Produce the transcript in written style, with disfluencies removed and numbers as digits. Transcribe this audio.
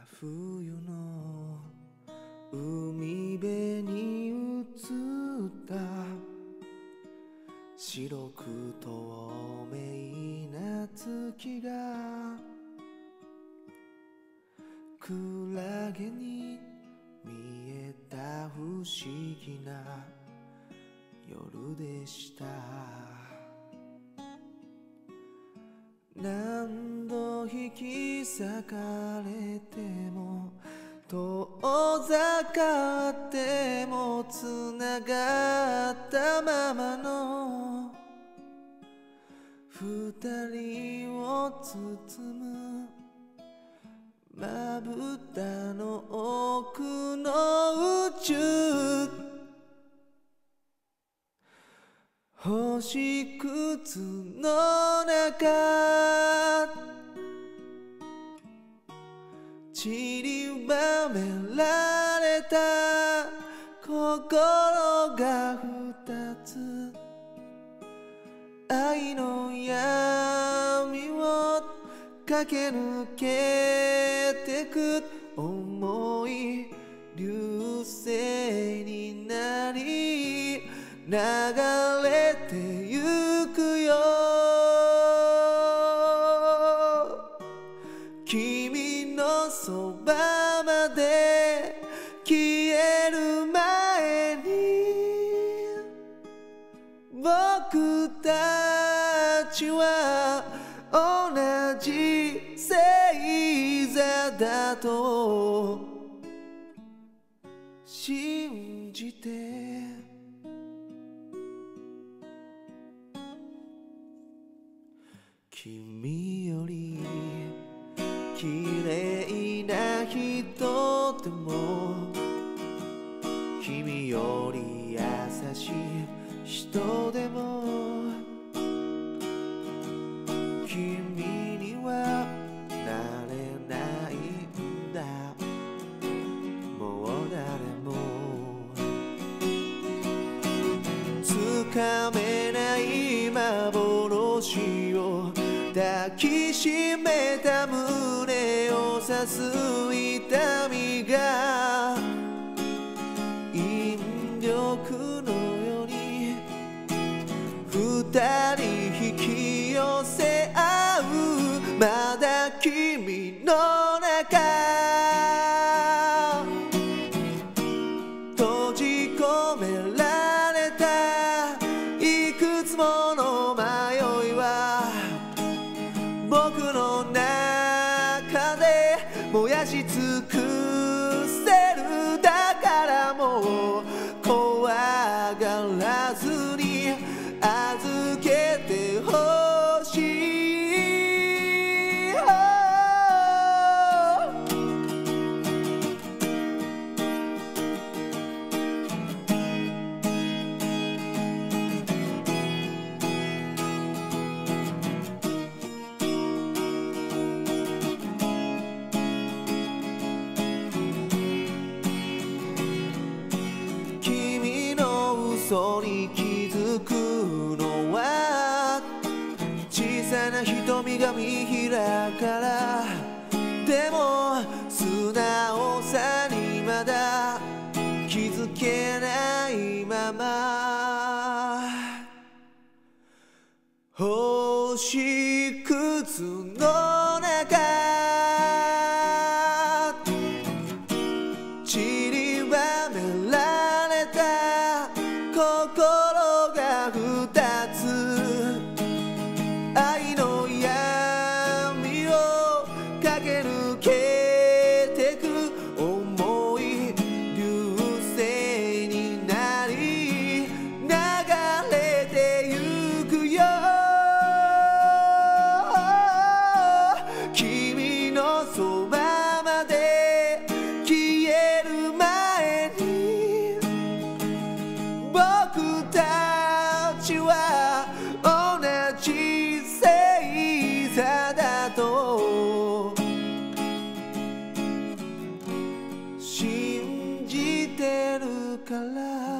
冬の海辺に映った白く透明な月がクラゲに見えた不思議な夜でした。何度引き裂かれても遠ざかってもつながったままの二人を包むまぶたの奥の宇宙、星屑の中散りばめられた心が二つ、愛の闇を駆け抜けてく重い流星になり流れてゆくよ。君のそばまで消える前に僕たちは同じ星座だと信じて、君より綺麗な人でも君より優しい人でも君にはなれないんだ。もう誰もつかめない幻を抱きしめた胸を刺す痛みが引力のように二人引き寄せ合う。まだ君の中閉じ込められたいくつもの迷いは僕の中で燃やし尽くせる。だからもう怖がらずに預けてほしい。嘘に気づくのは小さな瞳が見開くから。でも素直さにまだ気づけないまま星屑の中散りばめられた心が二つ、愛の闇を駆け抜けてく重い流星になり流れてゆくよ。君のそばまで消える前に僕たちは同じ星座だと信じてるから。